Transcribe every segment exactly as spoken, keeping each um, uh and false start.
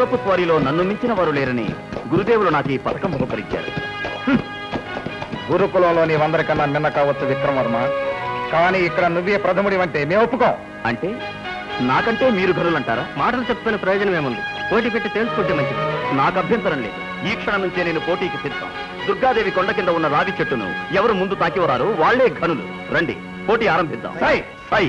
గుర్రపు స్వారీలో నన్ను మించిన వారు లేరని గురుదేవులు నాకు ఈ పథకం బహుకరించారు. గురుకులంలోని వందరికన్నా మిన్న కావచ్చు విక్రమవర్మ, కానీ ఇక్కడ నువ్వే ప్రథముడి అంటే మేము ఒప్పుకోం. అంటే నాకంటే మీరు ఘనులంటారా? మాటలు చెప్పుకునే ప్రయోజనం ఏముంది? పోటీ పెట్టి తెలుసుకుంటే మంచిది. నాకు అభ్యంతరం లేదు. ఈ క్షణం నుంచే నేను పోటీకి సిద్ధం. దుర్గాదేవి కొండ కింద ఉన్న రావి చెట్టును ఎవరు ముందు తాకివరారో వాళ్లే ఘనులు. రండి, పోటీ ఆరంభిద్దాం. సై సై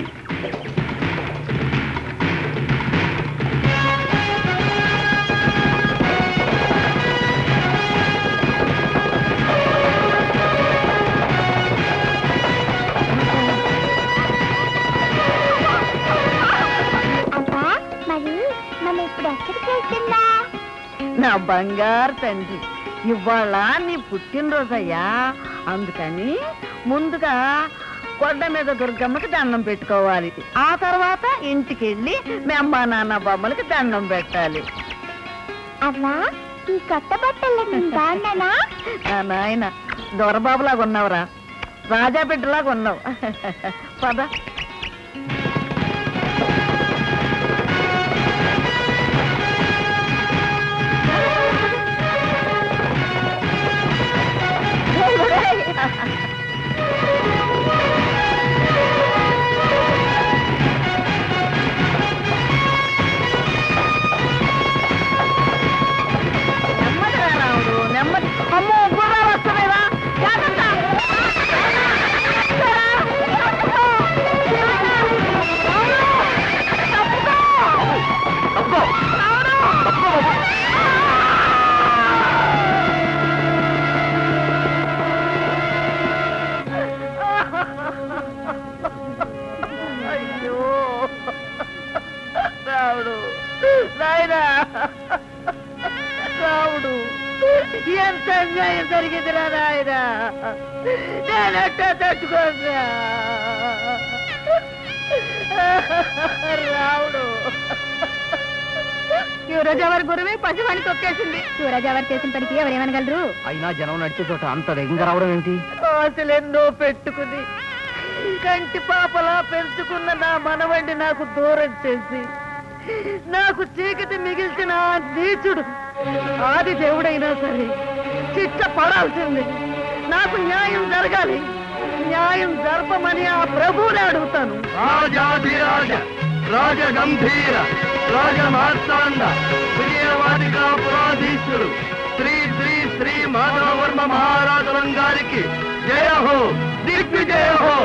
నా బంగారు తండ్రి, ఇవాళ నీ పుట్టినరోజయ్యా. అందుకని ముందుగా కొండ మీద దుర్గమ్మకి దండం పెట్టుకోవాలి. ఆ తర్వాత ఇంటికి వెళ్ళి మీ అమ్మా నాన్న బొమ్మలకి దండం పెట్టాలి. అమ్మా, ఈ కొత్త బట్టలు నా నాయన దొరబాబులాగా ఉన్నావురా, రాజా బిడ్డలాగా ఉన్నావు. పద. నెమ్మదిగా రావుడు, నెమ్మది. అమ్మో, గుర్రాలు వస్తున్నాయిరా, జాగ్రత్త. అయ్యో రావుడు, నాయనా రావుడు, ఎంత అన్యాయం జరిగిందిరా నాయనా. నేనెట్టా తట్టుకోగా రావుడు. యువరాజావారి గురువే పసివాణి తొక్కేసింది. యువరాజావారు చేసిన పనికి ఎవరేమనగలరు? అయినా జనం నడిచే చోట అంత వేగంగా రావడం ఏంటి? ఆశలెన్నో పెట్టుకుని కంటి పాపలా పెంచుకున్న నా మనవండి నాకు దూరం చేసి నాకు చీకటి మిగిల్చిన ఆ నీచుడు ఆది దేవుడైనా సరే చిట్ట పడాల్సింది. నాకు న్యాయం జరగాలి. న్యాయం జరపమని ఆ ప్రభువుని అడుగుతాను. రాజాధిరాజ రాజగంభీర రాజమార్తాండ విజయవాదిగా పురాధీశుడు శ్రీ శ్రీ శ్రీ మాధవవర్మ మహారాజులం గారికి జయ హో, దిగ్విజయ హో.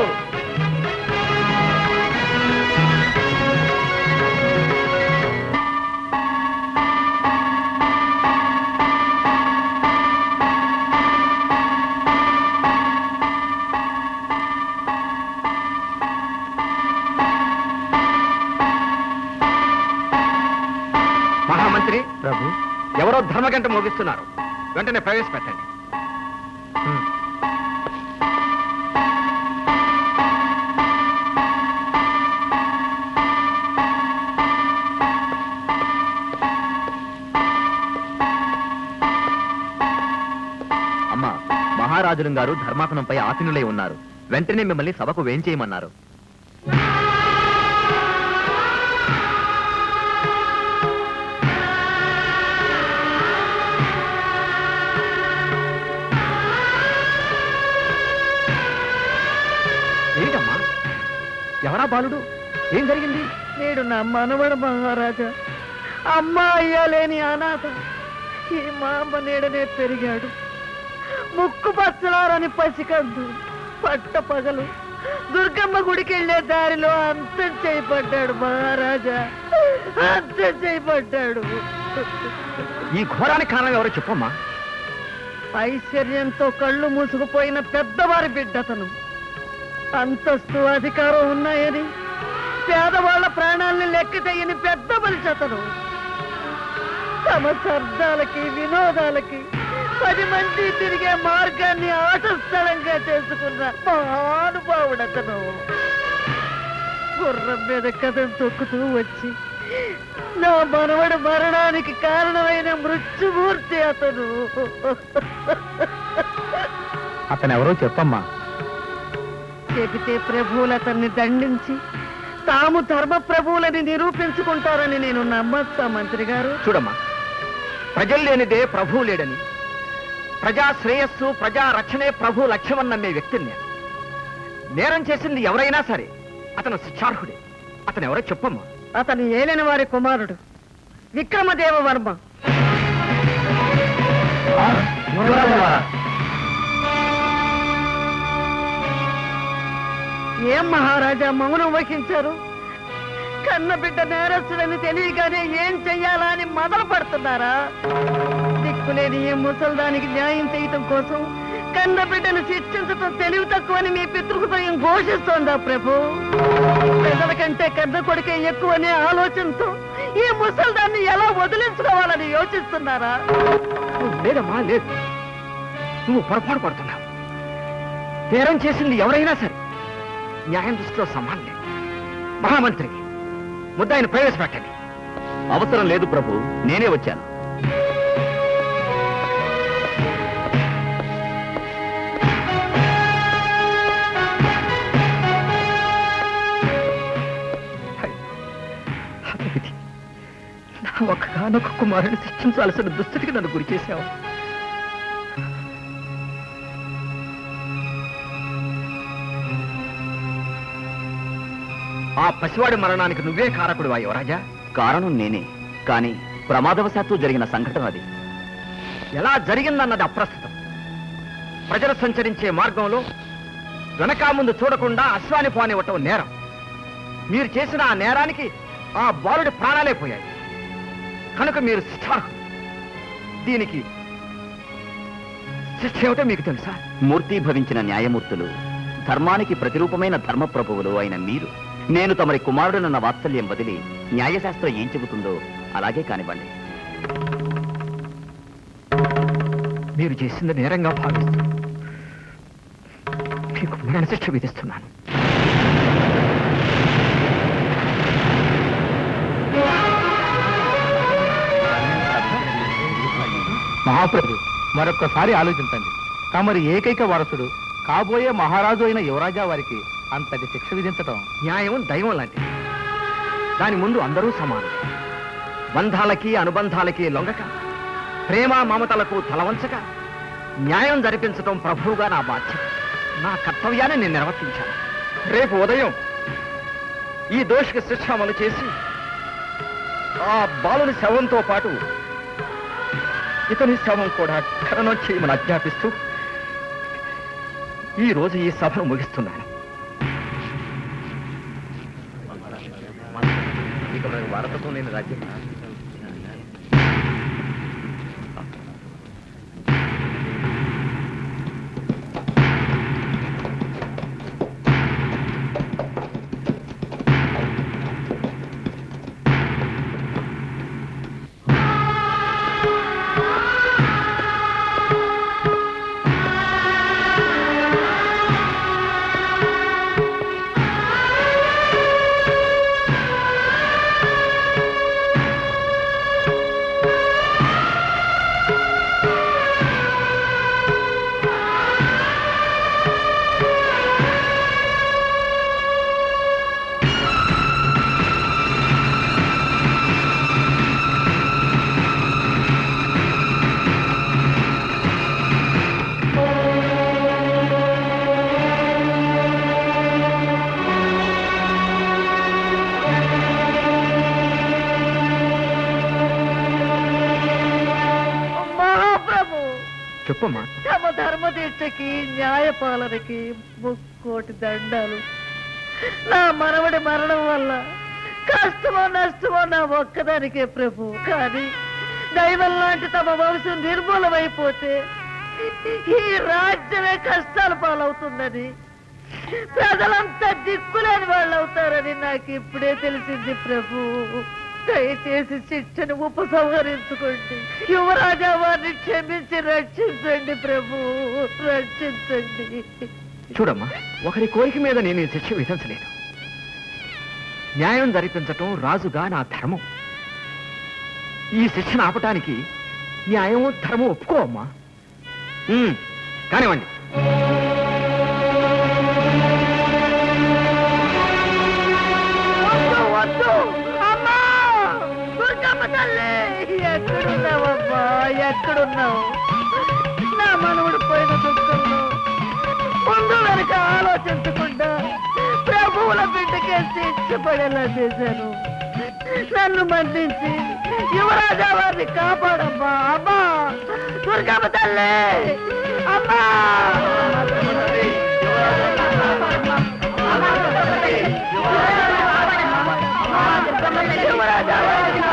మహామంత్రి ప్రభు, ఎవరో ధర్మగంట మోగిస్తున్నారు. వెంటనే ప్రవేశపెట్టండి. అమ్మా, మహారాజులం గారు ధర్మాసనంపై ఆసీనులై ఉన్నారు. వెంటనే మిమ్మల్ని సభకు వేంచేయమన్నారు. ఏంటమ్మా, ఎవరా బాలుడు? ఏం జరిగింది? నేడు నా మనవడు మహారాజా. అమ్మ అయ్యా లేని అనాథ ఈ మా అమ్మ నీడనే పెరిగాడు. ముక్కు పచ్చలారని పసికందు పట్ట పగలు దుర్గమ్మ గుడికి వెళ్లే దారిలో అంతం చేయబడ్డాడు మహారాజా, అంతం చేయబడ్డాడు. ఈ ఘోరానికి కారణం ఎవరో చెప్పమ్మా. ఐశ్వర్యంతో కళ్ళు మూసుకుపోయిన పెద్దవారి బిడ్డతను. అంతస్తు అధికారం ఉన్నాయని పేదవాళ్ల ప్రాణాల్ని లెక్క చేయని పెద్ద మనిషతను. తమ సర్దాలకి వినోదాలకి పది మంది తిరిగే మార్గాన్ని ఆట స్థలంగా చేసుకున్న మహానుభావుడతను. గుర్రం మీద కథం తొక్కుతూ వచ్చి నా మనవడు మరణానికి కారణమైన మృత్యుమూర్తి అతను. అతను ఎవరో చెప్పమ్మా. చెబితే ప్రభువులు అతన్ని దండించి తాము ధర్మ ప్రభువులని నిరూపించుకుంటారని నేను నమ్మొస్తా మంత్రి గారు. చూడమ్మా, ప్రజలు లేనిదే ప్రభువు లేడని, ప్రజా శ్రేయస్సు ప్రజా రక్షణే ప్రభు లక్ష్యమని నమ్మే వ్యక్తిని నేను. నేరం చేసింది ఎవరైనా సరే అతను శిక్షార్హుడే. అతను ఎవరో చెప్పమ్మా. అతను ఏలిన వారి కుమారుడు విక్రమదేవ వర్మ. ఏం మహారాజా మౌనం వహించారు? కన్న బిడ్డ నేరస్తుడని తెలియగానే ఏం చెయ్యాలా అని మొదలు పడుతున్నారా? దిక్కులేని ఈ ముసల్దానికి న్యాయం చేయటం కోసం కన్న బిడ్డను శిక్షించటం తెలివి తక్కువని మీ పితృహృదయం ఘోషిస్తోందా ప్రభు? ప్రజల కంటే కన్న కొడుకే ఎక్కువనే ఆలోచనతో ఈ ముసల్దాన్ని ఎలా వదిలించుకోవాలని యోచిస్తున్నారా? లేదమ్మా, లేదు. నువ్వు పొరపాటు పడుతున్నావు. నేరం చేసింది ఎవరైనా సరే న్యాయం దృష్టిలో సమానమే. మహామంత్రి, ముద్దాయిని ప్రవేశపెట్టండి. అవసరం లేదు ప్రభు, నేనే వచ్చాను. నా ఒక్కగానొక్క కుమారుని శిక్షించాల్సిన దుస్థితికి నన్ను గురి చేశావు. ఆ పసివాడి మరణానికి నువ్వే కారకుడివా యువరాజా? కారణం నేనే, కానీ ప్రమాదవశాత్తు జరిగిన సంఘటన అది. ఎలా జరిగిందన్నది అప్రస్తుతం. ప్రజలు సంచరించే మార్గంలో వెనకా ముందు చూడకుండా అశ్వాని పోనివ్వటం నేరం. మీరు చేసిన ఆ నేరానికి ఆ బాలుడి ప్రాణాలే పోయాయి. కనుక మీరు శిక్షార్హులు. దీనికి శిక్ష ఏమిటో మీకు తెలుసా? మూర్తి భవించిన న్యాయమూర్తులు, ధర్మానికి ప్రతిరూపమైన ధర్మప్రభువులు అయిన మీరు నేను తమరి కుమారుడనన్న వాత్సల్యం వదిలి న్యాయశాస్త్రం ఏం చెబుతుందో అలాగే కానివ్వండి. మీరు చేసింది నేరంగా భావిస్తూ మీకు మరణశిక్ష విధిస్తున్నాను. మహాప్రభు, మరొక్కసారి ఆలోచించండి. తమరి ఏకైక వారసుడు కాబోయే మహారాజు అయిన యువరాజా వారికి అంతటి శిక్ష విధించటం న్యాయం దైవం లాంటిది. దాని ముందు అందరూ సమానం. బంధాలకి అనుబంధాలకి లొంగక, ప్రేమ మమతలకు తలవంచక న్యాయం జరిపించటం ప్రభువుగా నా బాధ్యత. నా కర్తవ్యాన్ని నేను నిర్వర్తించాను. రేపు ఉదయం ఈ దోషికి శిక్ష అమలు చేసి ఆ బాలుని శవంతో పాటు ఇతని శవం కూడా ఖననం చేయమని ఆజ్ఞాపిస్తూ ఈ రోజు ఈ సభను ముగిస్తున్నాను. వారసత్వం లేని రాజ్యం. చెప్పమ్మా. తమ ధర్మ దీక్షకి న్యాయపాలనకి ముక్కోటి దండాలు. నా మనవడి మరణం వల్ల కష్టమో నష్టమో నా ఒక్కదానికే ప్రభు. కానీ దైవం లాంటి తమ వంశం నిర్మూలమైపోతే ఈ రాజ్యమే కష్టాల పాలవుతుందని, ప్రజలంతా దిక్కులేని వాళ్ళు అవుతారని నాకు ఇప్పుడే తెలిసింది ప్రభు. దయచేసి శిక్షను ఉపసంహరించుకోండి. యువరాజా వారిని క్షమించి రక్షించండి ప్రభు, రక్షించండి. చూడమ్మా, ఒకరి కోరిక మీద నేను ఈ శిక్ష విధించలేదు. న్యాయం జరిపించటం రాజుగా నా ధర్మం. ఈ శిక్షను ఆపటానికి న్యాయం ధర్మం ఒప్పుకోమ్మా. కానివ్వండి. వద్దు వద్దు, అమ్మా దుర్గమ్మ తల్లి ఎక్కడున్నావమ్మా? ఎక్కడున్నావు? నా మనవుడు పోయిన దుఃఖంలో ముందు వెనక ఆలోచించకుండా ప్రభువుల బిడ్డకే శిక్షపడేలా చేశాను. నన్ను మన్నించి యువరాజా వారిని కాపాడమ్మా. అమ్మా దుర్గమ్మ తల్లి, అమ్మా యువరాజా వారిని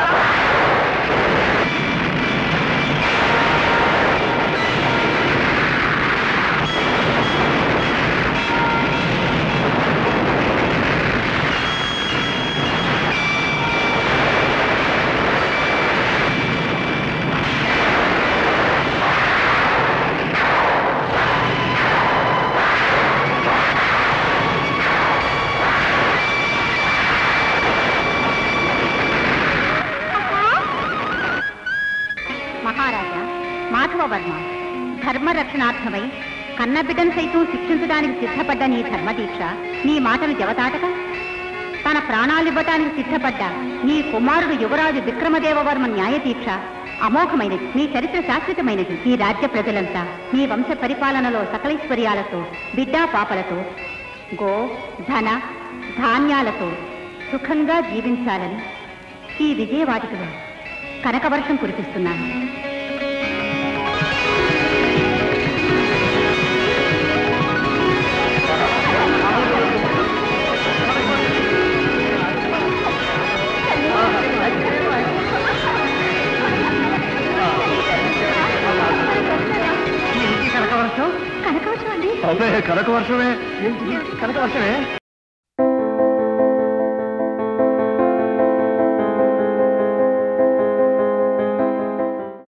మహారాజా మాధవవర్మ ధర్మరక్షణార్థమై కన్నబిడ్డను సైతం శిక్షించడానికి సిద్ధపడ్డ నీ ధర్మదీక్ష నీ మాటలు జవతాటక తన ప్రాణాలివ్వటానికి సిద్ధపడ్డ నీ కుమారుడు యువరాజు విక్రమదేవవర్మ న్యాయదీక్ష అమోఘమైనది. నీ చరిత్ర శాశ్వతమైనది. ఈ రాజ్య ప్రజలంతా నీ వంశ పరిపాలనలో సకలైశ్వర్యాలతో బిడ్డా పాపలతో గో ధన ధాన్యాలతో సుఖంగా జీవించాలని ఈ విజయవాటికలో కనకవర్షం కురిపిస్తున్నాను. కనకవర్షం కనకవర్షం అండి. కనకవర్షమే కనకవర్షమే